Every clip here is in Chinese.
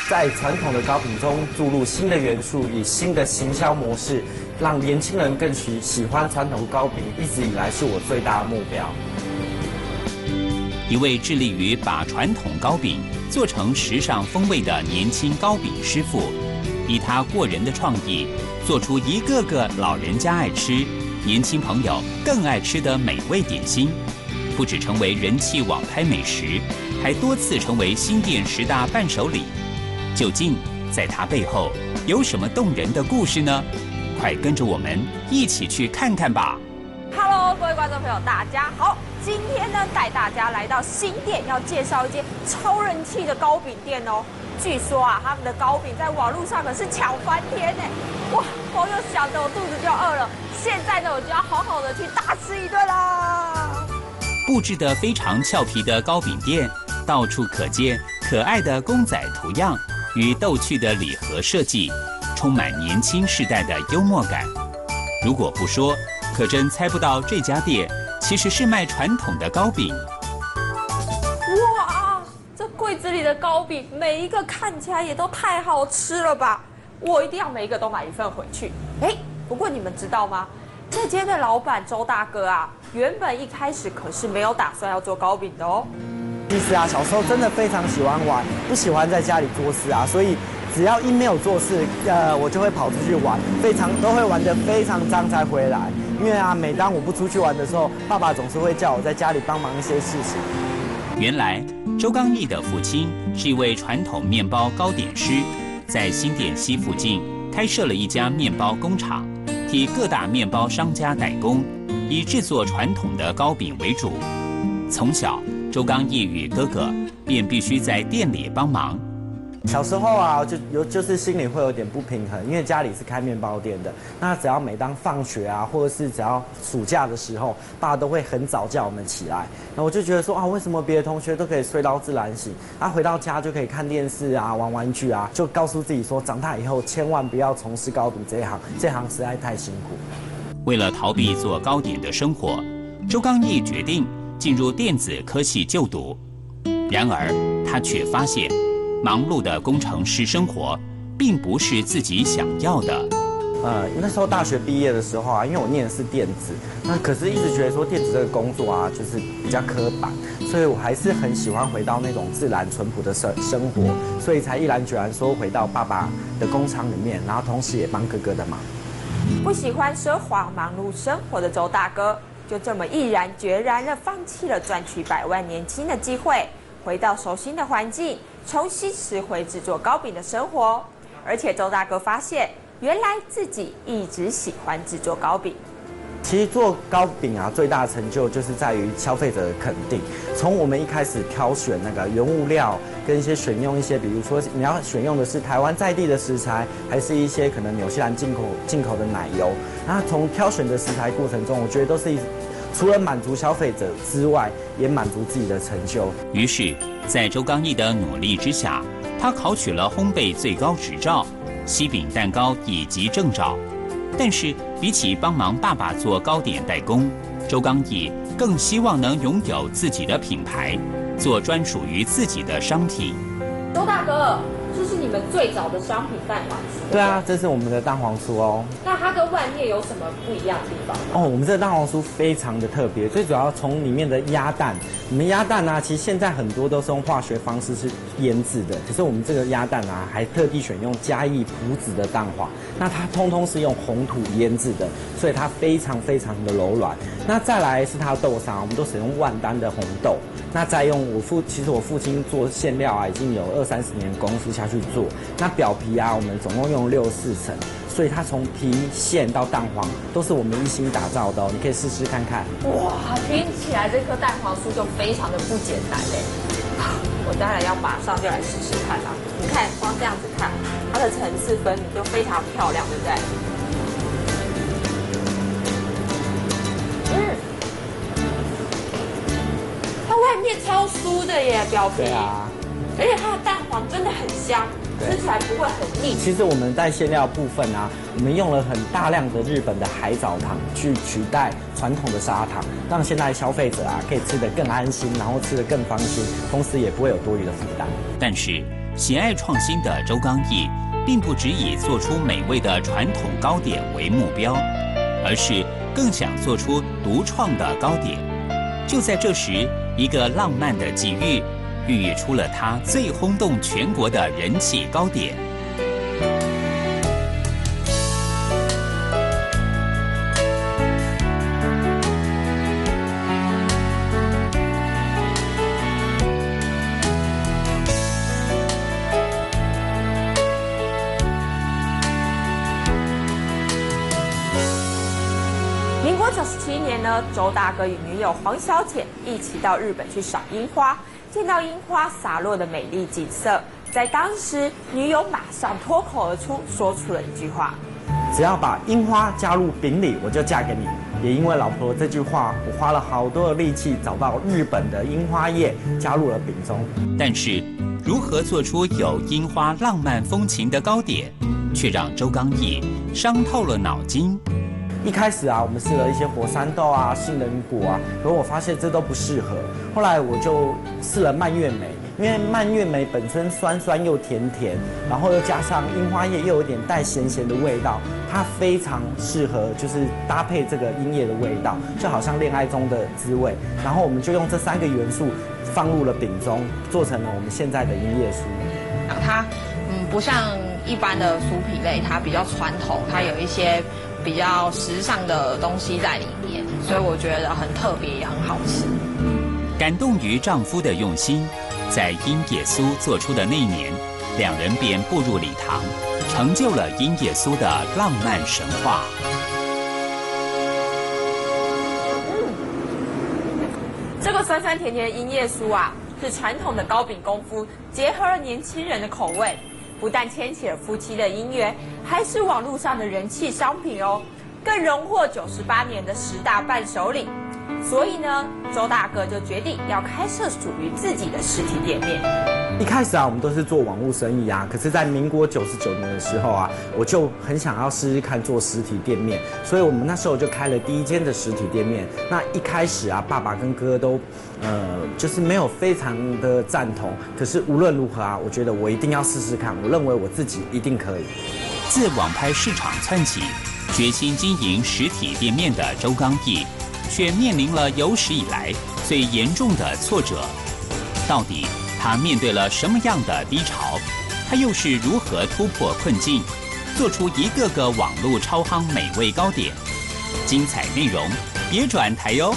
在传统的糕饼中注入新的元素与新的行销模式，让年轻人更喜欢传统糕饼，一直以来是我最大的目标。 一位致力于把传统糕饼做成时尚风味的年轻糕饼师傅，以他过人的创意，做出一个个老人家爱吃、年轻朋友更爱吃的美味点心，不只成为人气网拍美食，还多次成为新店10大伴手礼。究竟在它背后有什么动人的故事呢？快跟着我们一起去看看吧。 Hello， 各位观众朋友，大家好！今天呢，带大家来到新店，要介绍一间超人气的糕饼店哦。据说啊，他们的糕饼在网络上可是抢翻天呢！哇，光用想的我肚子就饿了。现在呢，我就要好好的去大吃一顿啦！ 布置得非常俏皮的糕饼店，到处可见可爱的公仔图样与逗趣的礼盒设计，充满年轻世代的幽默感。如果不说，可真猜不到这家店其实是卖传统的糕饼。 哇，这柜子里的糕饼每一个看起来也都太好吃了吧！我一定要每一个都买一份回去。不过你们知道吗？这间的老板周大哥啊，原本一开始可是没有打算要做糕饼的哦。 其实啊，小时候真的非常喜欢玩，不喜欢在家里做事啊，所以只要一没有做事，我就会跑出去玩，都会玩得非常脏才回来。因为啊，每当我不出去玩的时候，爸爸总是会叫我在家里帮忙一些事情。 原来周刚毅的父亲是一位传统面包糕点师，在新店西附近开设了一家面包工厂，替各大面包商家代工，以制作传统的糕饼为主。从小，周刚毅与哥哥便必须在店里帮忙。 小时候啊，就是心里会有点不平衡，因为家里是开面包店的。那只要每当放学啊，或者是只要暑假的时候，爸都会很早叫我们起来。那我就觉得说啊，为什么别的同学都可以睡到自然醒，回到家就可以看电视啊、玩玩具啊？就告诉自己说，长大以后千万不要从事糕饼这一行，这行实在太辛苦。 为了逃避做糕点的生活，周刚毅决定进入电子科系就读。然而，他却发现，忙碌的工程师生活，并不是自己想要的。 那时候大学毕业的时候啊，因为我念的是电子，那可是一直觉得说电子这个工作啊，就是比较刻板，所以我还是很喜欢回到那种自然淳朴的生活，所以才毅然决然说回到爸爸的工厂里面，然后同时也帮哥哥的忙。 不喜欢奢华忙碌生活的周大哥，就这么毅然决然地放弃了赚取100万年薪的机会，回到熟悉的环境，重新拾回制作糕饼的生活。而且周大哥发现，原来自己一直喜欢制作糕饼。 其实做糕饼啊，最大的成就就是在于消费者的肯定。从我们一开始挑选那个原物料，跟选用一些，比如说你要选用的是台湾在地的食材，还是一些可能纽西兰进口的奶油。那从挑选的食材过程中，我觉得都是除了满足消费者之外，也满足自己的成就。 于是，在周刚毅的努力之下，他考取了烘焙最高执照、西饼蛋糕以及证照。但是，比起帮忙爸爸做糕点代工，周刚毅更希望能拥有自己的品牌，做专属于自己的商品。 周大哥，这是你们最早的商品蛋黄酥。 对啊，这是我们的蛋黄酥哦。 那它跟外面有什么不一样的地方？ 我们这个蛋黄酥非常的特别，最主要从里面的鸭蛋。我们鸭蛋啊，其实现在很多都是用化学方式是腌制的，可是我们这个鸭蛋啊，还特地选用嘉义埔子的蛋黄，那它通通是用红土腌制的，所以它非常非常的柔软。那再来是它的豆沙，我们都使用万丹的红豆。那再用其实我父亲做馅料啊，已经有20-30年功夫下去做。那表皮啊，我们总共用64层，所以它从皮馅到蛋黄都是我们一心打造的哦。你可以试试看看。 哇，听起来这颗蛋黄酥就非常的不简单嘞。我当然要马上就来试试看啦。你看，光这样子看，它的层次分明就非常漂亮，对不对？外面超酥的耶，表皮。 对啊， 而且它的蛋黄真的很香，吃起来不会很腻。 其实我们在馅料部分啊，我们用了很大量的日本的海藻糖去取代传统的砂糖，让现在消费者啊可以吃得更安心，然后吃得更放心，同时也不会有多余的负担。 但是喜爱创新的周刚毅，并不只以做出美味的传统糕点为目标，而是更想做出独创的糕点。就在这时，一个浪漫的际遇，孕育出了他最轰动全国的人气糕点。 民国97年呢，周大哥与女友黄小姐一起到日本去赏樱花，见到樱花洒落的美丽景色，在当时，女友马上脱口而出，说出了一句话：“ 只要把樱花加入饼里，我就嫁给你。”也因为老婆这句话，我花了好多的力气找到日本的樱花叶，加入了饼中。 但是，如何做出有樱花浪漫风情的糕点，却让周刚毅伤透了脑筋。 一开始啊，我们试了一些火山豆啊、杏仁果啊，可我发现这都不适合。后来我就试了蔓越莓，因为蔓越莓本身酸酸又甜甜，然后又加上樱花叶又有点带咸咸的味道，它非常适合就是搭配这个樱叶的味道，就好像恋爱中的滋味。然后我们就用这3个元素放入了饼中，做成了我们现在的樱叶酥。 它不像一般的酥皮类，它比较传统，它有一些比较时尚的东西在里面，所以我觉得很特别，也很好吃。 感动于丈夫的用心，在樱叶酥做出的那年，2人便步入礼堂，成就了樱叶酥的浪漫神话。 这个酸酸甜甜的樱叶酥啊，是传统的糕饼功夫，结合了年轻人的口味。不但牵起了夫妻的姻缘，还是网络上的人气商品哦，更荣获98年的10大伴手礼。所以呢，周大哥就决定要开设属于自己的实体店面。 一开始啊，我们都是做网络生意啊，可是，在民国99年的时候啊，我就很想要试试看做实体店面，所以我们那时候就开了第1间的实体店面。那一开始啊，爸爸跟哥哥都，就是没有非常的赞同，可是无论如何啊，我觉得我一定要试试看，我认为我自己一定可以。 自网拍市场窜起，决心经营实体店面的周刚毅，却面临了有史以来最严重的挫折。到底他面对了什么样的低潮？他又是如何突破困境，做出一个个网络超夯美味糕点？精彩内容别转台哟！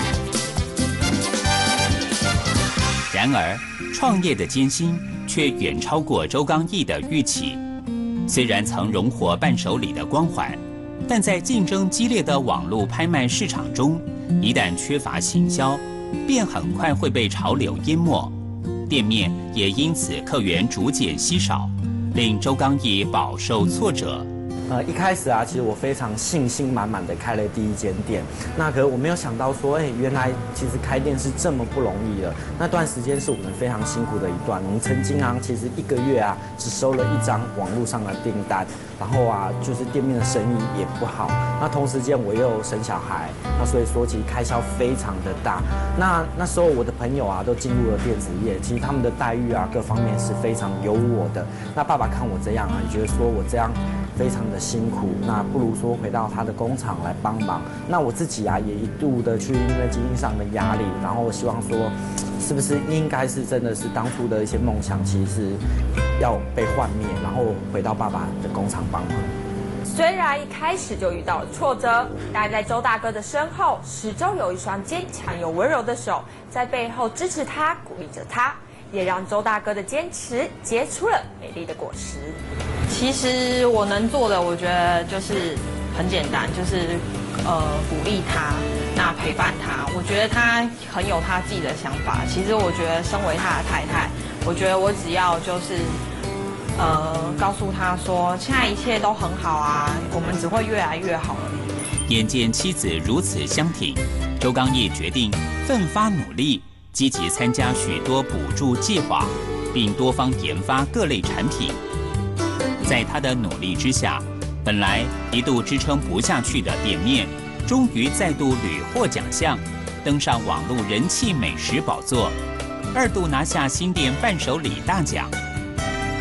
然而，创业的艰辛却远超过周刚毅的预期。虽然曾荣获伴手礼的光环，但在竞争激烈的网络拍卖市场中，一旦缺乏行销，便很快会被潮流淹没。店面也因此客源逐渐稀少，令周刚毅饱受挫折。 一开始啊，其实我非常信心满满的开了第1间店，那可是我没有想到说，原来其实开店是这么不容易的。那段时间是我们非常辛苦的一段，我们曾经啊，其实1个月啊，只收了1张网络上的订单，然后啊，就是店面的生意也不好。那同时间我又生小孩，那所以说其实开销非常的大。那时候我的朋友啊，都进入了电子业，其实他们的待遇啊，各方面是非常有我的。那爸爸看我这样啊，也觉得说我这样非常的辛苦，那不如说回到他的工厂来帮忙。那我自己啊，也一度的去因为经济上的压力，然后希望说，是不是应该是真的是当初的一些梦想，其实是要被幻灭，然后回到爸爸的工厂帮忙。 虽然一开始就遇到了挫折，但在周大哥的身后，始终有一双坚强又温柔的手在背后支持他、鼓励着他，也让周大哥的坚持结出了美丽的果实。 其实我能做的，我觉得就是很简单，就是鼓励他，那陪伴他。我觉得他很有他自己的想法。其实我觉得身为他的太太，我觉得我只要就是告诉他说，现在一切都很好啊，我们只会越来越好而已。 眼见妻子如此相挺，周刚毅决定奋发努力，积极参加许多补助计划，并多方研发各类产品。在他的努力之下，本来一度支撑不下去的店面，终于再度屡获奖项，登上网络人气美食宝座，2度拿下新店伴手礼大奖。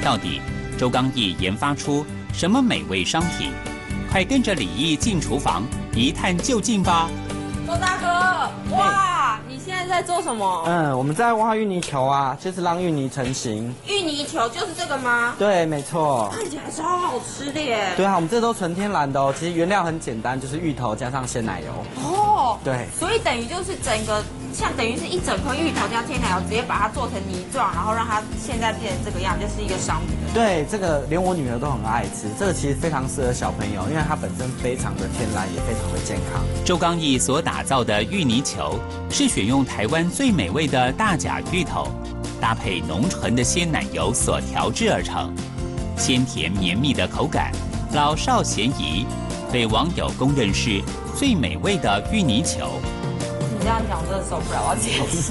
到底周刚毅研发出什么美味商品？快跟着李毅进厨房一探究竟吧！ 周大哥，哇，你现在在做什么？ 我们在挖芋泥球啊，就是让芋泥成型。 芋泥球就是这个吗？ 对，没错。 看起来超好吃的耶！ 对啊，我们这都纯天然的哦。其实原料很简单，就是芋头加上鲜奶油。 哦， 对， 所以等于就是整个像等于是一整颗芋头加鲜奶油，直接把它做成泥状，然后让它现在变成这个样，就是一个商品。 对，这个连我女儿都很爱吃。这个其实非常适合小朋友，因为它本身非常的天然，也非常的健康。 周刚毅所打造的芋泥球是选用台湾最美味的大甲芋头，搭配浓醇的鲜奶油所调制而成，鲜甜绵密的口感，老少咸宜，被网友公认是最美味的芋泥球。 你这样讲我真的受不了，我要解释。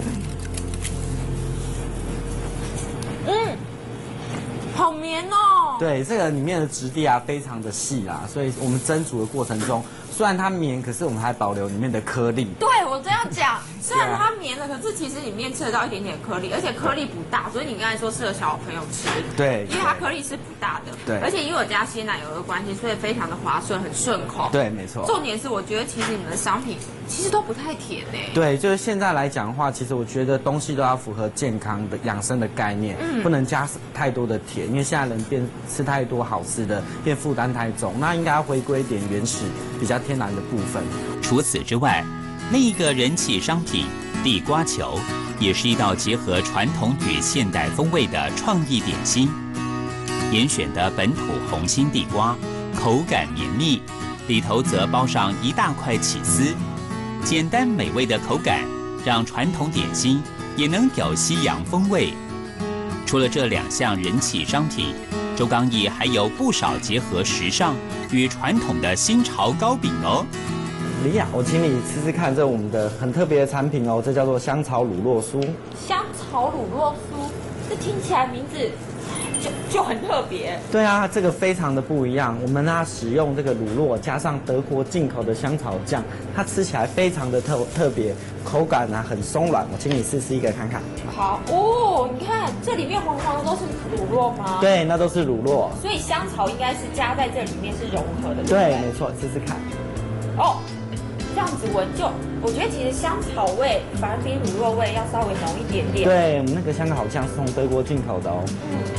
好绵哦！ 对，这个里面的质地啊非常的细啦，所以我们蒸煮的过程中，虽然它绵，可是我们还保留里面的颗粒。 对，我这样讲，虽然它绵了，可是其实里面吃得到一点点颗粒，而且颗粒不大，所以你刚才说适合小朋友吃。 对， 因为它颗粒是不大的。对，而且因为有加鲜奶油的关系，所以非常的滑顺，很顺口。 对，没错。 重点是，我觉得其实你们的商品其实都不太甜诶。 对，就是现在来讲的话，其实我觉得东西都要符合健康的养生的概念，不能加太多的甜，因为现在人变吃太多好吃的，变负担太重，那应该要回归一点原始、比较天然的部分。 除此之外，另一个人气商品地瓜球，也是一道结合传统与现代风味的创意点心。严选的本土红心地瓜，口感绵密，里头则包上一大块起司，简单美味的口感让传统点心也能有西洋风味。除了这2项人气商品，周刚毅还有不少结合时尚与传统的新潮糕饼哦。 李雅，我请你吃吃看，这我们的很特别的产品哦，这叫做香草乳酪酥。 香草乳酪酥，这听起来名字就很特别。 对啊，这个非常的不一样。我们呢使用这个乳酪加上德国进口的香草酱，它吃起来非常的特别，口感呢很松软。我请你试一个看看。 好哦，你看这里面黄黄的都是乳酪吗？ 对，那都是乳酪。 所以香草应该是加在这里面是融合的，对不对， 对？ 没错，试试看。 哦，这样子闻我觉得其实香草味反而比乳酪味要稍微浓一点点。 对，我们那个香草酱是从德国进口的哦。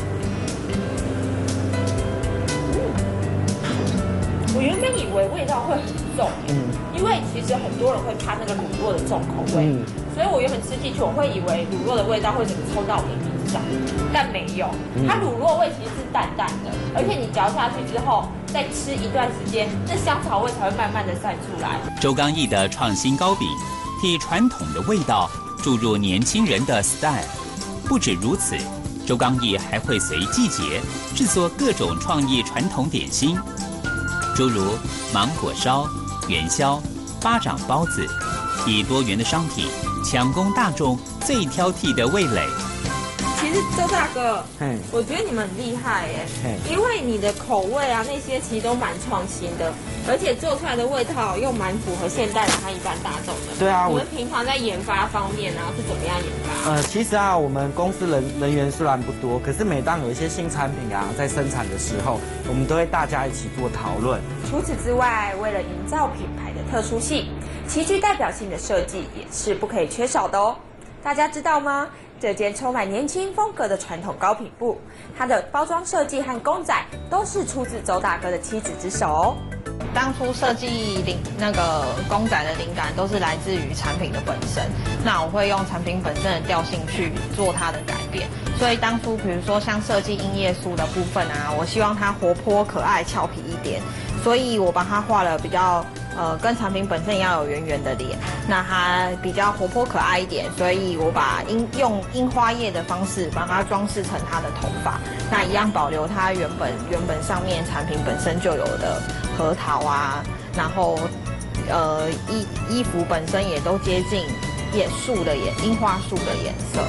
我原本以为味道会很重，因为其实很多人会怕那个乳酪的重口味，所以我原本吃进去，我会以为乳酪的味道会整个抽到我的鼻子上，但没有，它乳酪味其实是淡淡的，而且你嚼下去之后，再吃一段时间，那香草味才会慢慢的散出来。 周刚毅的创新糕饼，替传统的味道注入年轻人的 style。不止如此，周刚毅还会随季节制作各种创意传统点心。诸如芒果烧、元宵、巴掌包子，以多元的商品抢攻大众最挑剔的味蕾。 其实周大哥，我觉得你们很厉害耶，因为你的口味啊那些其实都蛮创新的，而且做出来的味道又蛮符合现代人和一般大众的。 对啊， 你们平常在研发方面啊是怎么样研发？ 其实啊，我们公司人员虽然不多，可是每当有一些新产品啊在生产的时候，我们都会大家一起做讨论。 除此之外，为了营造品牌的特殊性，极具代表性的设计也是不可以缺少的哦。大家知道吗？这间充满年轻风格的传统糕品部，它的包装设计和公仔都是出自周大哥的妻子之手哦。 当初设计那个公仔的灵感都是来自于产品的本身，那我会用产品本身的调性去做它的改变。所以当初比如说像设计樱叶酥的部分啊，我希望它活泼可爱、俏皮一点，所以我把它画了比较跟产品本身一样有圆圆的脸，那它比较活泼可爱一点，所以我把用樱花叶的方式把它装饰成它的头发，那一样保留它原本上面产品本身就有的核桃啊，然后衣服本身也都接近樱花树的颜色。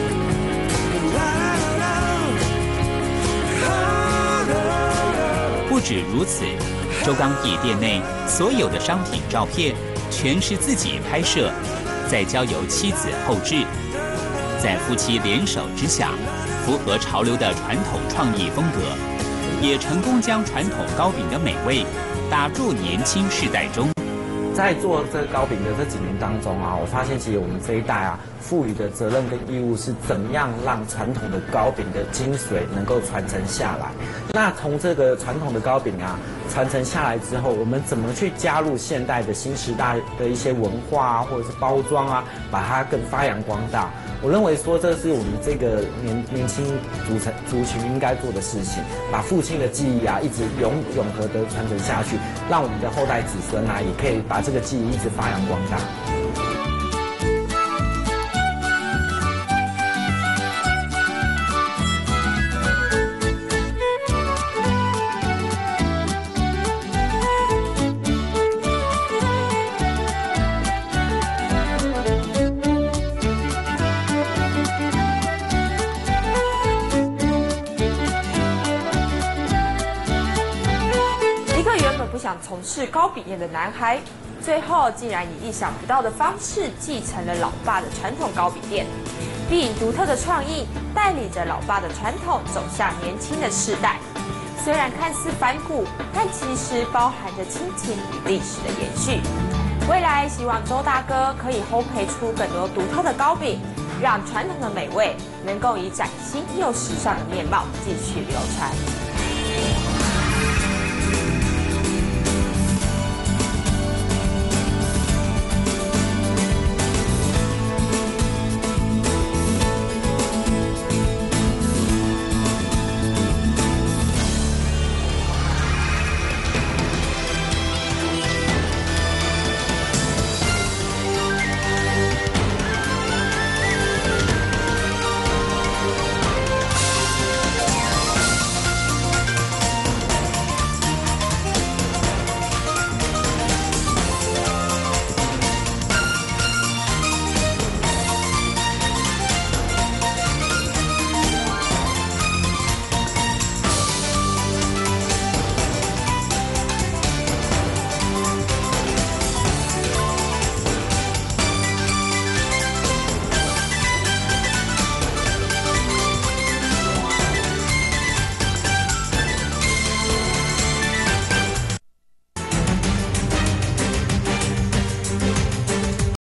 不不止如此，周刚义店内所有的商品照片全是自己拍摄，再交由妻子后制。在夫妻联手之下，符合潮流的传统创意风格，也成功将传统糕饼的美味打入年轻世代中。 在做这个糕饼的这几年当中啊，我发现其实我们这一代啊，赋予的责任跟义务是怎么样让传统的糕饼的精髓能够传承下来。那从这个传统的糕饼啊传承下来之后，我们怎么去加入现代的新时代的一些文化啊，或者是包装啊，把它更发扬光大。我认为说这是我们这个年轻族群应该做的事情，把父亲的记忆啊一直永和的传承下去，让我们的后代子孙啊也可以把这个记忆一直发扬光大。 不想从事糕饼业的男孩，最后竟然以意想不到的方式继承了老爸的传统糕饼店，并以独特的创意带领着老爸的传统走向年轻的世代。虽然看似反骨，但其实包含着亲情与历史的延续。未来希望周大哥可以烘焙出更多独特的糕饼，让传统的美味能够以崭新又时尚的面貌继续流传。